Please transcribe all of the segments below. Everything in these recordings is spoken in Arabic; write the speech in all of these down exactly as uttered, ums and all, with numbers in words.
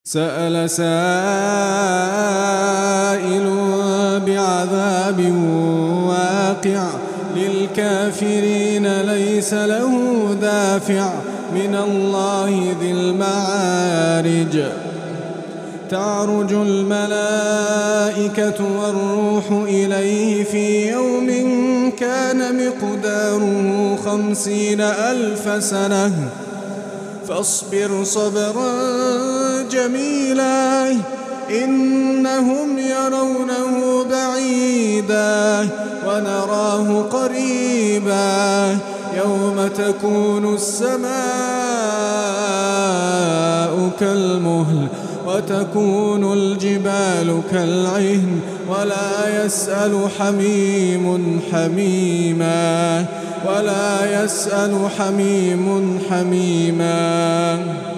سأل سائل بعذاب واقع للكافرين ليس له دافع من الله ذي المعارج. تعرج الملائكة والروح إليه في يوم كان مقداره خمسين ألف سنة فاصبر صبرا جميلا إنهم يرونه بعيدا ونراه قريبا يوم تكون السماء كالمهل وتكون الجبال كالعهن ولا يسأل حميم حميما ولا يسأل حميم حميما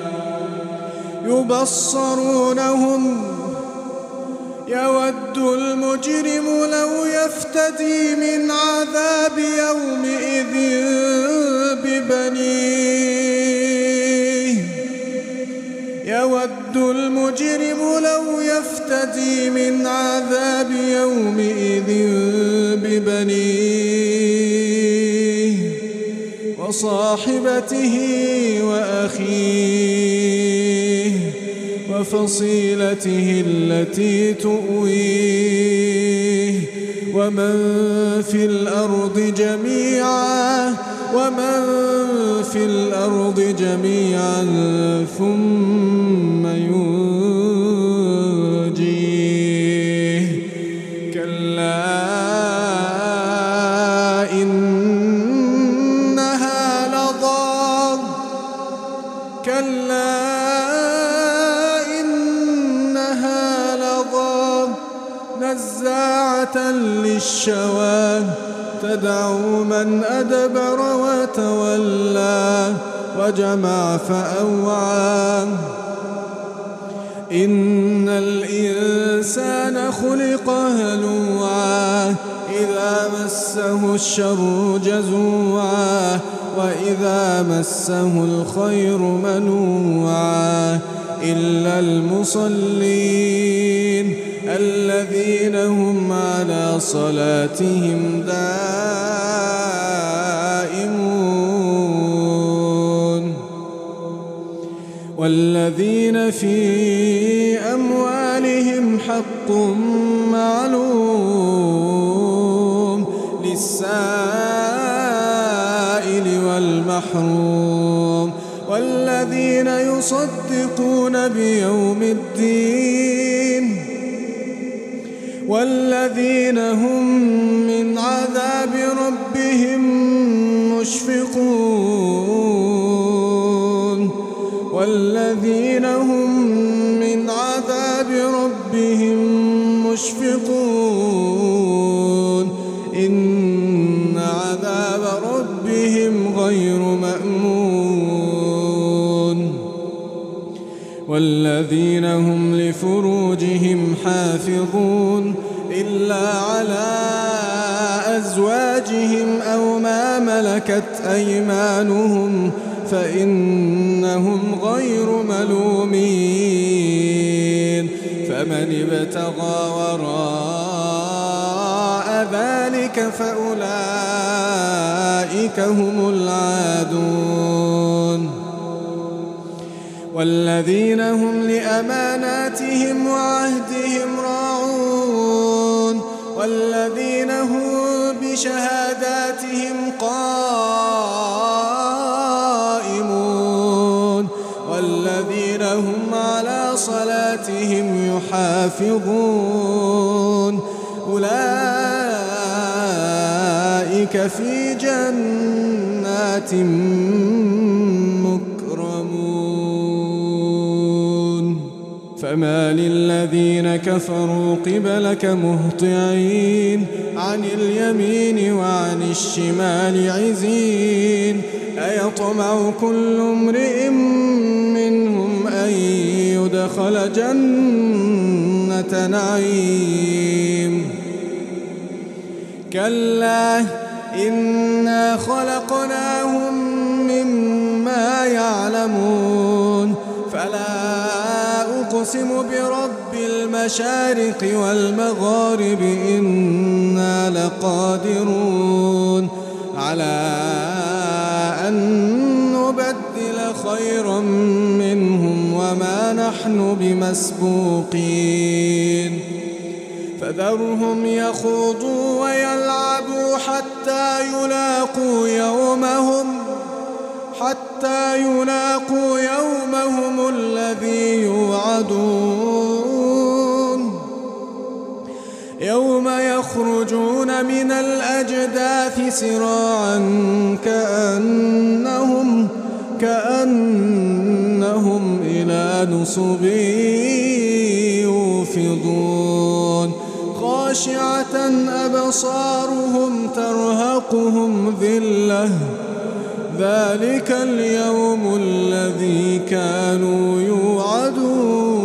يبصرونهم يود المجرم لو يفتدي من عذاب يومئذ ببنيه يود المجرم لو يفتدي من عذاب يومئذ ببنيه وصاحبته وأخيه وفصيلته التي تؤويه ومن في الأرض جميعا ومن في الأرض جميعا ثم ينجيه كلا إنها لظى كلا إنها لظى نزاعة للشوى تدعو من أدبر وتولى وجمع فأوعى إن الإنسان خلق هلوعا إذا مسه الشر جزوعا وإذا مسه الخير منوعا إلا المصلين الذين هم على صلاتهم دائمون والذين في أموالهم حق معلوم للسائل والمحروم والذين يصدقون بيوم الدين والذين هم من عذاب ربهم مشفقون والذين هم من عذاب ربهم مشفقون إن عذاب ربهم غير مأمون والذين هم لفروجهم حافظون إلا على أزواجهم أو ما ملكت أيمانهم فإنهم غير ملومين فمن ابتغى وراء ذلك فأولئك هم العادون والذين هم لأماناتهم وعهدهم راعون والذين هم بشهاداتهم قائمون والذين هم على صلاتهم يحافظون أولئك في جنات فما للذين كفروا قبلك مهطعين عن اليمين وعن الشمال عزين أيطمع كل امرئ منهم أن يدخل جنة نعيم كلا إنا خلقناهم مما يعلمون فلا أقسم برب المشارق والمغارب إنا لقادرون على أن نبدل خيرا منهم وما نحن بمسبوقين فذرهم يخوضوا ويلعبوا حتى يلاقوا يومهم حتى يلاقوا يومهم الذي يوعدون يوم يخرجون من الأجداث سراعا كأنهم كأنهم إلى نصب يوفضون خاشعة أبصارهم ترهقهم ذلة ذلك اليوم الذي كانوا يوعدون